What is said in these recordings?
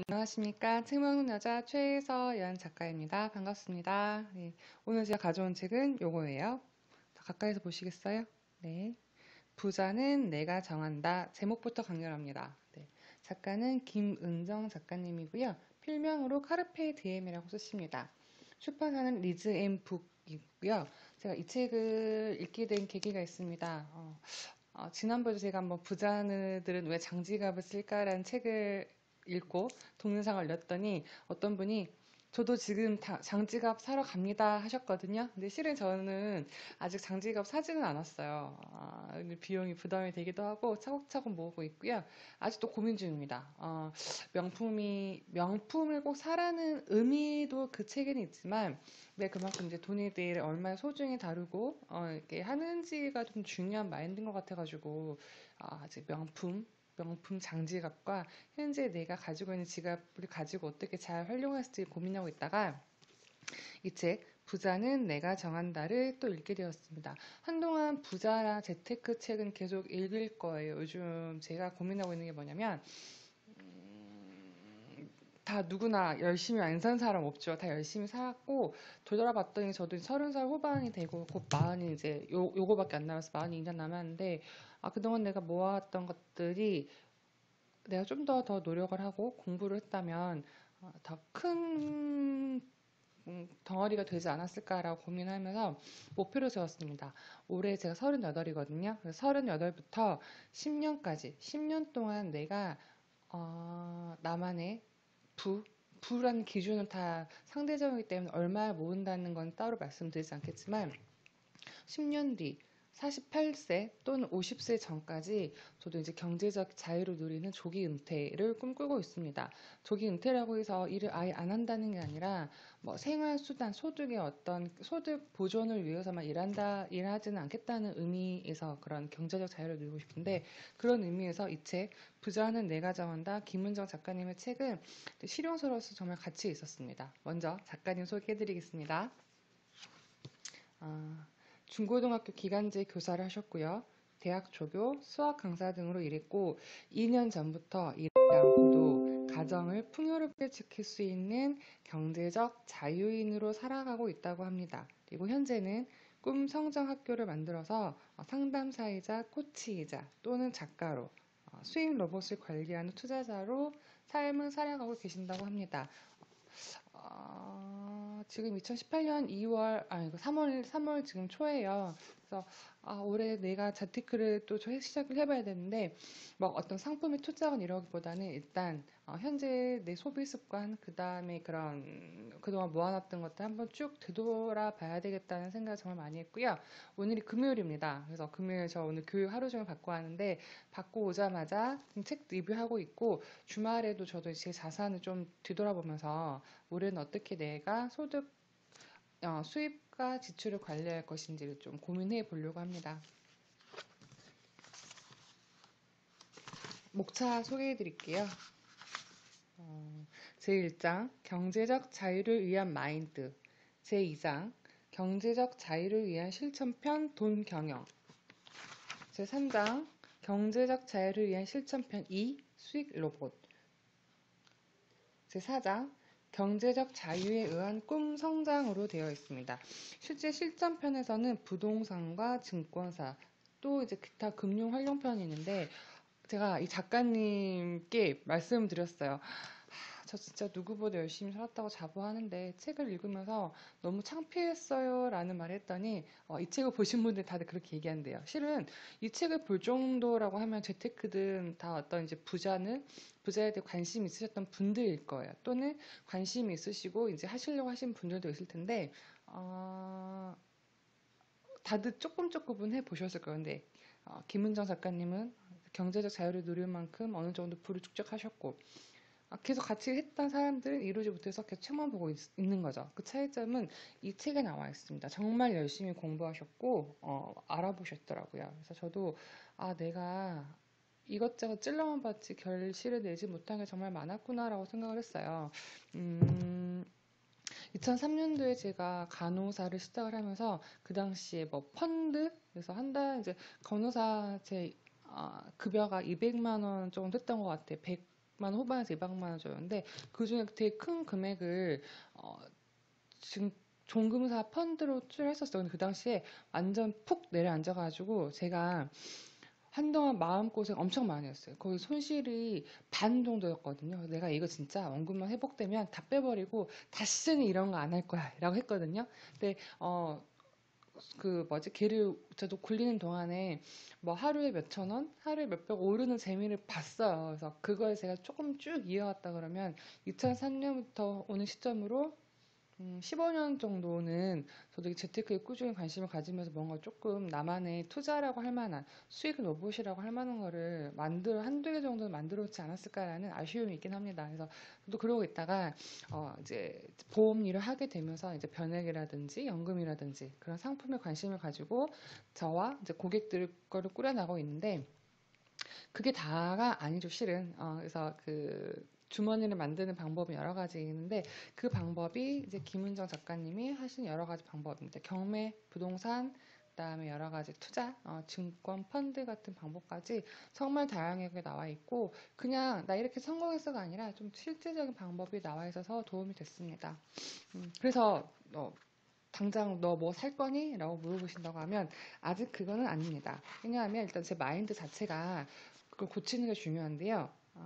안녕하십니까. 책 먹는 여자 최서연 작가입니다. 반갑습니다. 네, 오늘 제가 가져온 책은 요거예요. 더 가까이서 보시겠어요? 네. 부자는 내가 정한다. 제목부터 강렬합니다. 네. 작가는 김은정 작가님이고요. 필명으로 카르페 디엠이라고 쓰십니다. 출판사는 리즈 앤 북이고요. 제가 이 책을 읽게 된 계기가 있습니다. 지난번에 제가 한번 부자들은 왜 장지갑을 쓸까라는 책을 읽고 동영상을 올렸더니 어떤 분이 저도 지금 장지갑 사러 갑니다 하셨거든요. 근데 실은 저는 아직 장지갑 사지는 않았어요. 근데 비용이 부담이 되기도 하고 차곡차곡 모으고 있고요. 아직도 고민 중입니다. 명품을 꼭 사라는 의미도 그 책에는 있지만 네, 그만큼 이제 돈에 대해 얼마나 소중히 다루고 이렇게 하는지가 좀 중요한 마인드인 것 같아가지고 아직 명품 장지갑과 현재 내가 가지고 있는 지갑을 가지고 어떻게 잘 활용할지 고민하고 있다가 이 책 부자는 내가 정한다를 또 읽게 되었습니다. 한동안 부자나 재테크 책은 계속 읽을 거예요. 요즘 제가 고민하고 있는 게 뭐냐면 다 누구나 열심히 안 산 사람 없죠. 다 열심히 살았고 돌아봤더니 저도 30살 후반이 되고 곧 마흔이 이제 요거밖에 안 남았어. 마흔이 2년 남았는데 그동안 내가 모아왔던 것들이 내가 좀 더 노력을 하고 공부를 했다면 더 큰 덩어리가 되지 않았을까라고 고민하면서 목표를 세웠습니다. 올해 제가 38이거든요. 38부터 10년까지 10년 동안 내가 나만의 부, 부라는 기준은 다 상대적이기 때문에 얼마 모은다는 건 따로 말씀드리지 않겠지만 10년 뒤 48세 또는 50세 전까지 저도 이제 경제적 자유를 누리는 조기 은퇴를 꿈꾸고 있습니다. 조기 은퇴라고 해서 일을 아예 안 한다는 게 아니라 뭐 생활 수단, 소득의 어떤 소득 보존을 위해서만 일하지는 않겠다는 의미에서 그런 경제적 자유를 누리고 싶은데 그런 의미에서 이 책 부자는 내가 정한다 김은정 작가님의 책은 실용서로서 정말 가치 있었습니다. 먼저 작가님 소개해드리겠습니다. 중고등학교 기간제 교사를 하셨고요. 대학 조교, 수학 강사 등으로 일했고 2년 전부터 일하지 않고도 가정을 풍요롭게 지킬 수 있는 경제적 자유인으로 살아가고 있다고 합니다. 그리고 현재는 꿈 성장 학교를 만들어서 상담사이자 코치이자 또는 작가로 수익 로봇을 관리하는 투자자로 삶을 살아가고 계신다고 합니다. 지금 2018년 2월, 이거 3월 지금 초예요. 그래서, 올해 내가 재테크를 또 시작을 해봐야 되는데, 뭐 어떤 상품에 투자하건 이러기보다는 일단, 현재 내 소비 습관, 그 다음에 그동안 모아놨던 것들 한번 쭉 되돌아 봐야 되겠다는 생각을 정말 많이 했고요. 오늘이 금요일입니다. 그래서 금요일 저 오늘 교육 하루 종일 받고 왔는데, 받고 오자마자 책 리뷰하고 있고, 주말에도 저도 제 자산을 좀 뒤돌아보면서, 올해는 어떻게 내가 수입과 지출을 관리할 것인지를 좀 고민해 보려고 합니다. 목차 소개해 드릴게요. 제1장 경제적 자유를 위한 마인드, 제2장 경제적 자유를 위한 실천편 돈 경영, 제3장 경제적 자유를 위한 실천편 2 수익 로봇, 제4장 경제적 자유에 의한 꿈 성장으로 되어 있습니다. 실제 실전편에서는 부동산과 증권사 또 이제 기타 금융 활용편이 있는데 제가 이 작가님께 말씀드렸어요. 저 진짜 누구보다 열심히 살았다고 자부하는데 책을 읽으면서 너무 창피했어요 라는 말을 했더니 이 책을 보신 분들 다들 그렇게 얘기한대요. 실은 이 책을 볼 정도라고 하면 재테크든 다 어떤 이제 부자에 대해 관심이 있으셨던 분들일 거예요. 또는 관심이 있으시고 이제 하시려고 하신 분들도 있을 텐데 다들 조금은 해보셨을 거예요. 근데 김은정 작가님은 경제적 자유를 누릴 만큼 어느 정도 부를 축적하셨고 계속 같이 했던 사람들은 이루지 못해서 계속 책만 보고 있는 거죠. 그 차이점은 이 책에 나와 있습니다. 정말 열심히 공부하셨고 알아보셨더라고요. 그래서 저도 내가 이것저것 찔러만 봤지 결실을 내지 못한 게 정말 많았구나라고 생각을 했어요. 2003년도에 제가 간호사를 시작을 하면서 그 당시에 뭐 펀드 그래서 한 달 이제 간호사 제 급여가 200만 원 정도 됐던 것 같아요. 원 후반에서 200만 원 줘요. 근데 그 중에 되게 큰 금액을 지금 종금사 펀드로 투자했었어요. 근데 그 당시에 완전 푹 내려앉아가지고 제가 한동안 마음고생 엄청 많이 했어요. 거의 손실이 반 정도였거든요. 내가 이거 진짜 원금만 회복되면 다 빼버리고 다시는 이런 거 안 할 거야 라고 했거든요. 근데 그 뭐지 걔를 저도 굴리는 동안에 뭐 하루에 몇천 원, 하루에 몇백 오르는 재미를 봤어요. 그래서 그걸 제가 조금 쭉 이어갔다 그러면 2003년부터 오는 시점으로 15년 정도는 저도 이 재테크에 꾸준히 관심을 가지면서 뭔가 조금 나만의 투자라고 할 만한 수익을 노봇이라고 할 만한 거를 한두 개 정도는 만들어 놓지 않았을까라는 아쉬움이 있긴 합니다. 그래서 또 그러고 있다가 이제 보험 일을 하게 되면서 이제 변액이라든지 연금이라든지 그런 상품에 관심을 가지고 저와 이제 고객들 거를 꾸려나가고 있는데 그게 다가 아니죠, 실은. 그래서 그 주머니를 만드는 방법이 여러 가지 있는데 그 방법이 이제 김은정 작가님이 하신 여러 가지 방법입니다. 경매, 부동산, 그다음에 여러 가지 투자, 증권, 펀드 같은 방법까지 정말 다양하게 나와 있고 그냥 나 이렇게 성공했어가 아니라 좀 실질적인 방법이 나와 있어서 도움이 됐습니다. 그래서 당장 너 뭐 살 거니? 라고 물어보신다고 하면 아직 그거는 아닙니다. 왜냐하면 일단 제 마인드 자체가 그걸 고치는 게 중요한데요.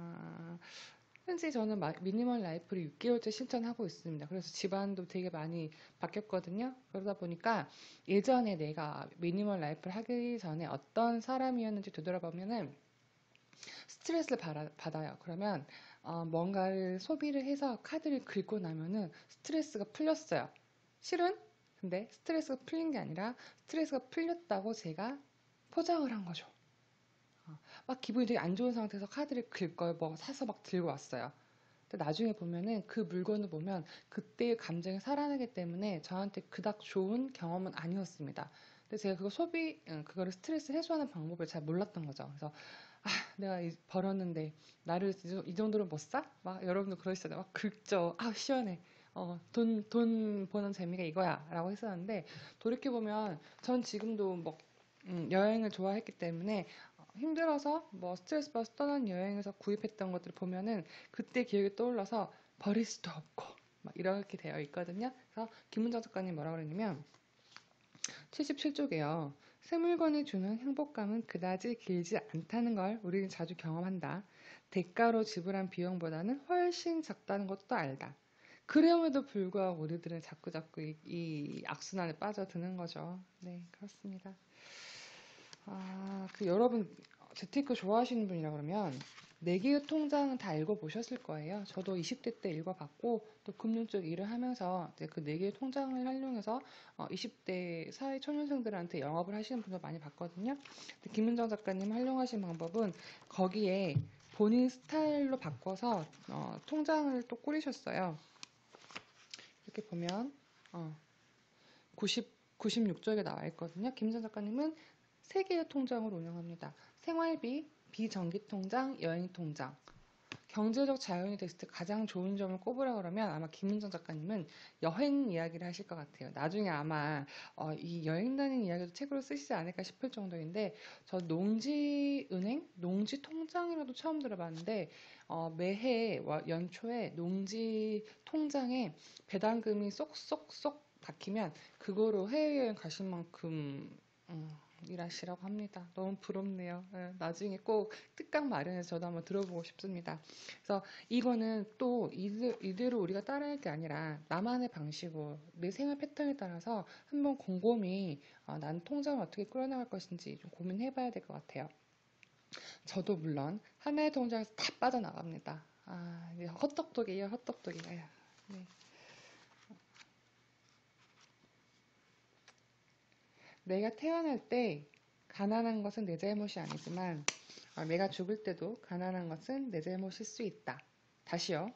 현재 저는 미니멀 라이프를 6개월째 실천하고 있습니다. 그래서 집안도 되게 많이 바뀌었거든요. 그러다 보니까 예전에 내가 미니멀 라이프를 하기 전에 어떤 사람이었는지 되돌아보면은 스트레스를 받아요. 그러면 뭔가를 소비를 해서 카드를 긁고 나면은 스트레스가 풀렸어요. 실은 근데 스트레스가 풀린 게 아니라 스트레스가 풀렸다고 제가 포장을 한 거죠. 막 기분이 되게 안 좋은 상태에서 카드를 긁 걸 뭐 사서 막 들고 왔어요. 근데 나중에 보면은 그 물건을 보면 그때의 감정이 살아나기 때문에 저한테 그닥 좋은 경험은 아니었습니다. 근데 제가 그거를 스트레스 해소하는 방법을 잘 몰랐던 거죠. 그래서 내가 벌었는데 나를 이 정도로 못 사? 막 여러분도 그러시잖아요. 막 긁죠. 시원해. 돈 버는 재미가 이거야. 라고 했었는데 돌이켜보면 전 지금도 뭐 여행을 좋아했기 때문에 힘들어서 뭐 스트레스 받아서 떠난 여행에서 구입했던 것들을 보면은 그때 기억이 떠올라서 버릴 수도 없고 막 이렇게 되어 있거든요. 그래서 김은정 작가님 뭐라 그러냐면 77쪽에요. 새 물건이 주는 행복감은 그다지 길지 않다는 걸 우리는 자주 경험한다. 대가로 지불한 비용보다는 훨씬 작다는 것도 알다. 그럼에도 불구하고 우리들은 자꾸자꾸 이 악순환에 빠져드는 거죠. 네, 그렇습니다. 여러분 재테크 좋아하시는 분이라 그러면 네 개의 통장은 다 읽어보셨을 거예요. 저도 20대 때 읽어봤고 또 금융 쪽 일을 하면서 이제 그 네 개의 통장을 활용해서 20대 사회 초년생들한테 영업을 하시는 분들 많이 봤거든요. 김은정 작가님 활용하신 방법은 거기에 본인 스타일로 바꿔서 통장을 또 꾸리셨어요. 이렇게 보면 96쪽에 나와 있거든요. 김은정 작가님은 세 개의 통장을 운영합니다. 생활비, 비정기통장, 여행통장. 경제적 자유인이 됐을 때 가장 좋은 점을 꼽으라 그러면 아마 김은정 작가님은 여행 이야기를 하실 것 같아요. 나중에 아마 이 여행 다니는 이야기도 책으로 쓰시지 않을까 싶을 정도인데 저 농지은행, 농지통장이라도 처음 들어봤는데 매해 연초에 농지통장에 배당금이 쏙쏙쏙 박히면 그거로 해외여행 가실 만큼 일하시라고 합니다. 너무 부럽네요. 나중에 꼭 특강 마련해서 저도 한번 들어보고 싶습니다. 그래서 이거는 또 이대로 우리가 따라할 게 아니라 나만의 방식으로 내 생활 패턴에 따라서 한번 곰곰이 난 통장을 어떻게 끌어나갈 것인지 좀 고민해봐야 될 것 같아요. 저도 물론 하나의 통장에서 다 빠져나갑니다. 이게 헛똑똑이에요, 헛똑똑이. 네. 내가 태어날 때 가난한 것은 내 잘못이 아니지만 내가 죽을 때도 가난한 것은 내 잘못일 수 있다. 다시요.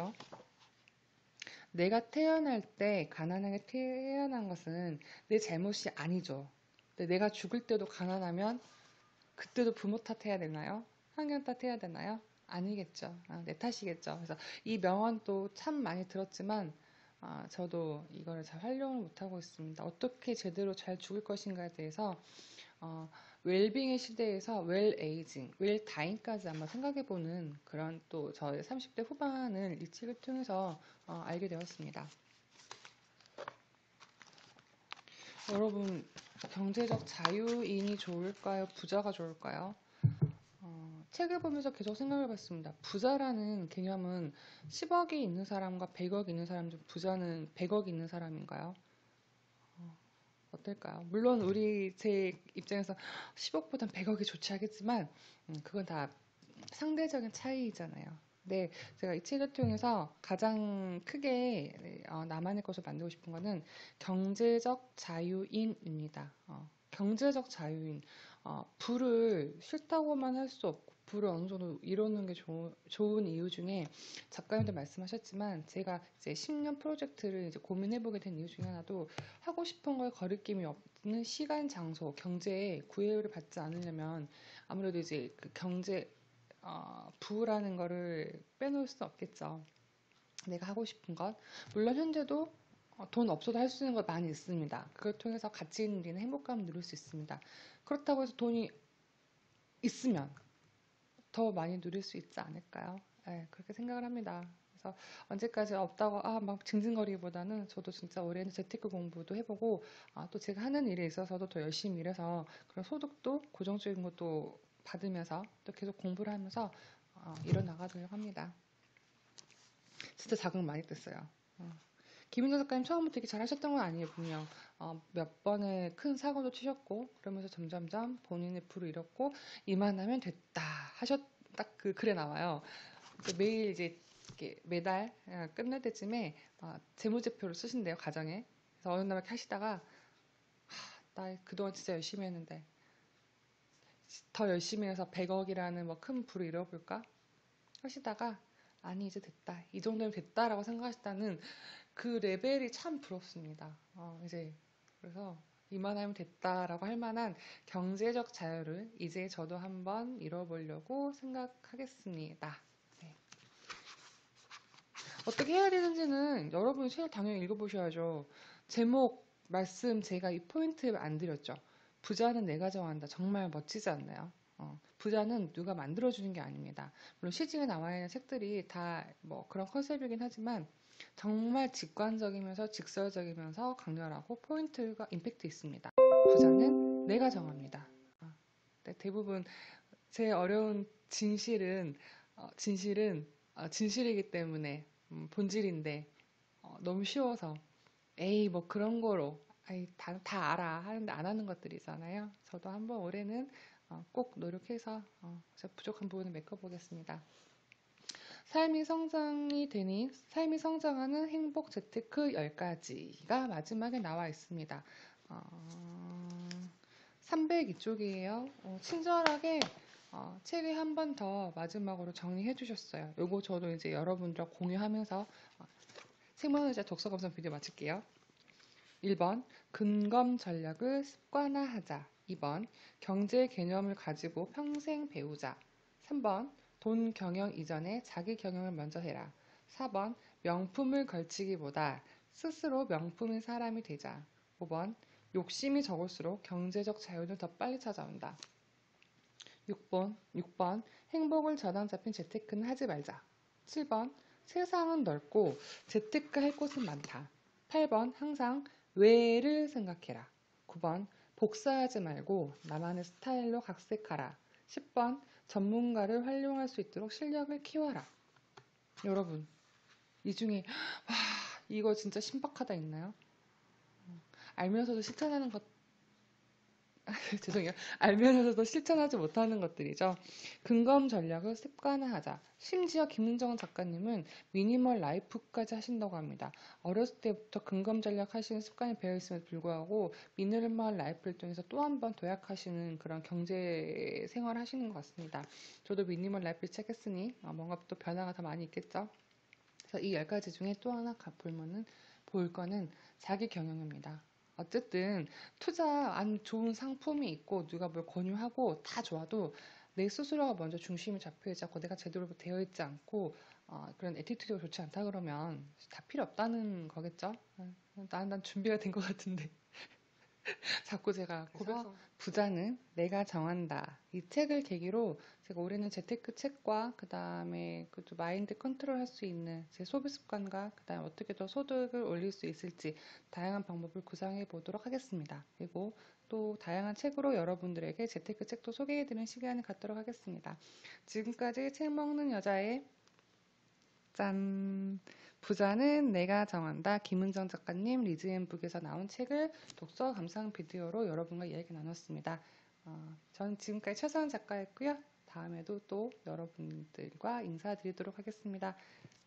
내가 태어날 때 가난하게 태어난 것은 내 잘못이 아니죠. 근데 내가 죽을 때도 가난하면 그때도 부모 탓해야 되나요? 환경 탓해야 되나요? 아니겠죠. 내 탓이겠죠. 그래서 이 명언도 참 많이 들었지만 저도 이거를 잘 활용을 못하고 있습니다. 어떻게 제대로 잘 죽을 것인가에 대해서 웰빙의 시대에서 웰 에이징, 웰 다잉까지 한번 생각해보는 그런 또 저의 30대 후반을 이 책을 통해서 알게 되었습니다. 여러분, 경제적 자유인이 좋을까요? 부자가 좋을까요? 책을 보면서 계속 생각해봤습니다. 부자라는 개념은 10억이 있는 사람과 100억이 있는 사람 중 부자는 100억이 있는 사람인가요? 어떨까요? 물론 제 입장에서 10억보단 100억이 좋지 하겠지만 그건 다 상대적인 차이잖아요. 네, 제가 이 책을 통해서 가장 크게 나만의 것을 만들고 싶은 거는 경제적 자유인입니다. 경제적 자유인. 부를 싫다고만 할 수 없고 부를 어느 정도 이루는 게 좋은 이유 중에 작가님도 말씀하셨지만 제가 이제 10년 프로젝트를 이제 고민해보게 된 이유 중에 하나도 하고 싶은 걸 거리낌이 없는 시간, 장소, 경제에 구애를 받지 않으려면 아무래도 이제 그 부라는 거를 빼놓을 수 없겠죠. 내가 하고 싶은 것. 물론 현재도 돈 없어도 할 수 있는 것 많이 있습니다. 그걸 통해서 가치 있는 일이나 행복감을 누릴 수 있습니다. 그렇다고 해서 돈이 있으면 더 많이 누릴 수 있지 않을까요? 네, 그렇게 생각을 합니다. 그래서 언제까지 없다고 막 징징거리기보다는 저도 진짜 올해는 재테크 공부도 해보고 또 제가 하는 일에 있어서도 더 열심히 일해서 그런 소득도 고정적인 것도 받으면서 또 계속 공부를 하면서 일어나가도록 합니다. 진짜 자극 많이 됐어요. 김윤정 작가님 처음부터 되게 잘하셨던 건 아니에요, 분명. 몇 번의 큰 사고도 치셨고 그러면서 점점점 본인의 부를 잃었고 이만하면 됐다 딱 그 글에 나와요. 매일 이제 이렇게 매달 끝날 때쯤에 재무제표를 쓰신대요, 가정에. 그래서 어느 날 이렇게 하시다가 나 그동안 진짜 열심히 했는데 더 열심히 해서 100억이라는 뭐 큰 부를 잃어볼까 하시다가 아니 이제 됐다, 이 정도면 됐다라고 생각하시다는 그 레벨이 참 부럽습니다. 이제 그래서 이만하면 됐다라고 할 만한 경제적 자유를 이제 저도 한번 이뤄보려고 생각하겠습니다. 네. 어떻게 해야 되는지는 여러분이 책을 당연히 읽어보셔야죠. 제목, 말씀 제가 이 포인트 안 드렸죠. 부자는 내가 정한다. 정말 멋지지 않나요? 부자는 누가 만들어주는 게 아닙니다. 물론 시중에 나와 있는 책들이 다 뭐 그런 컨셉이긴 하지만 정말 직관적이면서 직설적이면서 강렬하고 포인트가 임팩트 있습니다. 부자는 내가 정합니다. 네, 대부분 제 어려운 진실이기 때문에 본질인데 너무 쉬워서 에이 뭐 그런 거로 아이 다 알아 하는데 안 하는 것들이잖아요. 저도 한번 올해는 꼭 노력해서 제가 부족한 부분을 메꿔보겠습니다. 삶이 성장하는 행복 재테크 10가지가 마지막에 나와 있습니다. 302쪽이에요. 친절하게 책에 한 번 더 마지막으로 정리해 주셨어요. 요거 저도 이제 여러분들과 공유하면서 책망의자 독서 감상 비디오 마칠게요. 1번 근검 전략을 습관화하자. 2번 경제 개념을 가지고 평생 배우자. 3번 돈 경영 이전에 자기 경영을 먼저 해라. 4번 명품을 걸치기보다 스스로 명품인 사람이 되자. 5번 욕심이 적을수록 경제적 자유는 더 빨리 찾아온다. 6번 행복을 저당 잡힌 재테크는 하지 말자. 7번 세상은 넓고 재테크 할 곳은 많다. 8번 항상 왜를 생각해라. 9번 복사하지 말고 나만의 스타일로 각색하라. 10번 전문가를 활용할 수 있도록 실력을 키워라. 여러분, 이 중에 와, 이거 진짜 신박하다 있나요? 알면서도 실천하는 것 죄송해요. 알면서도 실천하지 못하는 것들이죠. 근검 전략을 습관화하자. 심지어 김은정 작가님은 미니멀 라이프까지 하신다고 합니다. 어렸을 때부터 근검 전략 하시는 습관이 배어있음에도 불구하고 미니멀 라이프를 통해서 또 한 번 도약하시는 그런 경제 생활 하시는 것 같습니다. 저도 미니멀 라이프를 시작했으니 뭔가 또 변화가 더 많이 있겠죠. 그래서 이 10가지 중에 또 하나 볼 거는 자기 경영입니다. 어쨌든 투자한 좋은 상품이 있고 누가 뭘 권유하고 다 좋아도 내 스스로가 먼저 중심이 잡혀 있지 않고 내가 제대로 되어 있지 않고 그런 애티튜드가 좋지 않다 그러면 다 필요 없다는 거겠죠. 난 준비가 된 것 같은데 자꾸 제가 그래서 고백성. 부자는 내가 정한다. 이 책을 계기로 제가 올해는 재테크 책과 그다음에 그또 마인드 컨트롤 할 수 있는 제 소비 습관과 그다음에 어떻게 더 소득을 올릴 수 있을지 다양한 방법을 구상해 보도록 하겠습니다. 그리고 또 다양한 책으로 여러분들에게 재테크 책도 소개해 드리는 시간을 갖도록 하겠습니다. 지금까지 책 먹는 여자의 짠! 부자는 내가 정한다. 김은정 작가님 리즈앤북에서 나온 책을 독서 감상 비디오로 여러분과 이야기 나눴습니다. 전 지금까지 최서연 작가였고요. 다음에도 또 여러분들과 인사드리도록 하겠습니다.